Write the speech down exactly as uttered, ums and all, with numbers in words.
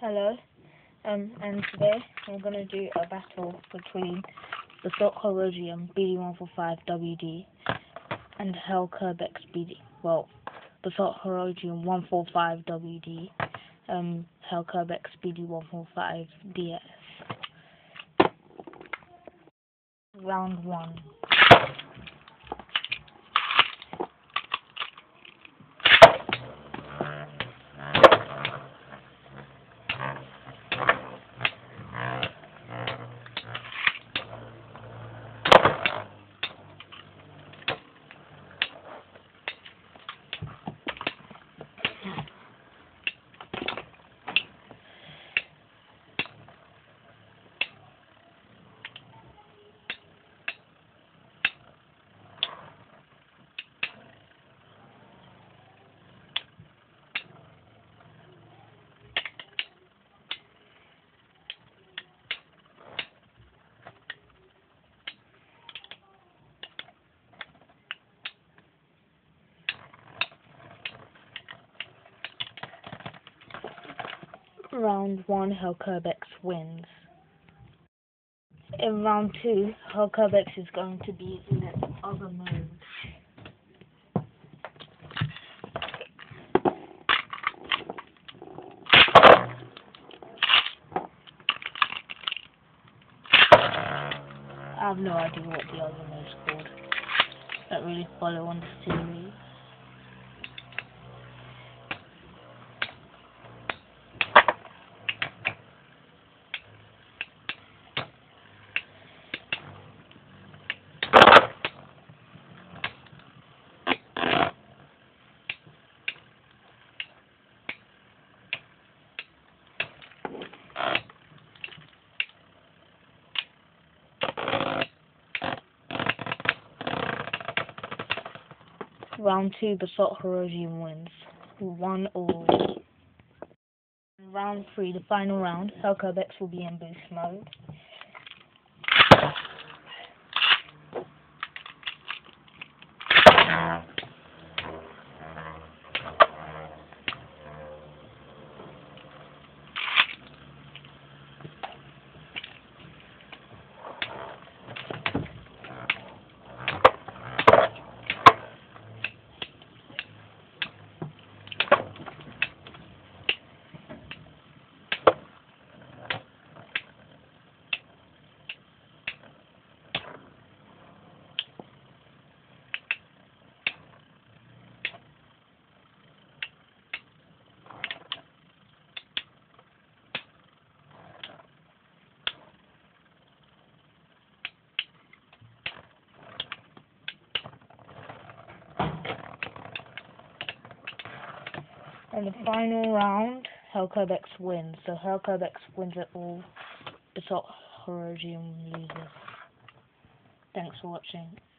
Hello, um, and today we're going to do a battle between Basalt Horogium B D one forty-five W D and Kerbecs B D. Well, Basalt Horogium one forty-five W D, um, Kerbecs B D one forty-five D S. Round one. Round one, Kerbecs wins. In round two, Kerbecs is going to be in its other mode. I have no idea what the other mode's called. Don't really follow on the series. Round two, Basalt Horogium wins. One all. Round three, the final round, Kerbecs will be in boost mode. And the final round, Kerbecs wins. So Kerbecs wins it all. Basalt Horogium loses. Thanks for watching.